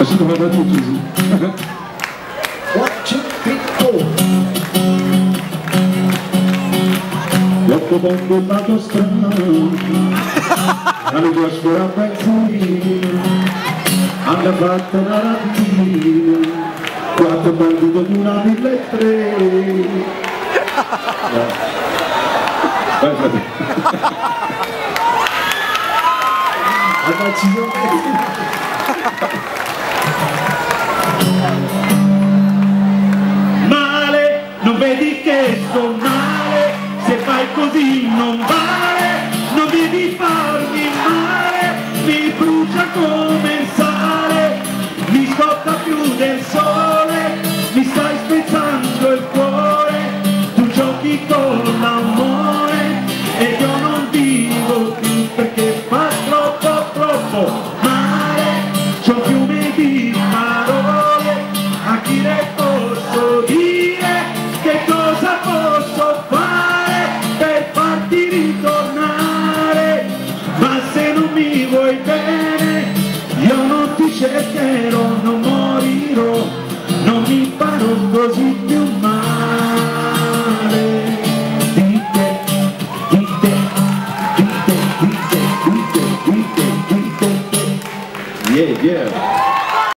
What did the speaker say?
Adesso lo vado tutti così. 1, 2, 3, 4. L'occhio con quell'autostrada, la tua scuola a benzina, hanno fatto una rapina, 4 banditi di una 1.300. Vai frate. Male, non vedi che sto male, se fai così non vale, non devi farmi male, mi brucia come il sale, mi scocca più del sole, mi stai spezzando il cuore, tu giochi con l'amore e io non vivo più perché fa troppo male, c'ho un fiume di parole, a chi le posso dire, che cosa posso fare per farti ritornare, ma se non mi vuoi bene, io non ti cercherò, non morirò, non mi farò così più male. Yeah, yeah.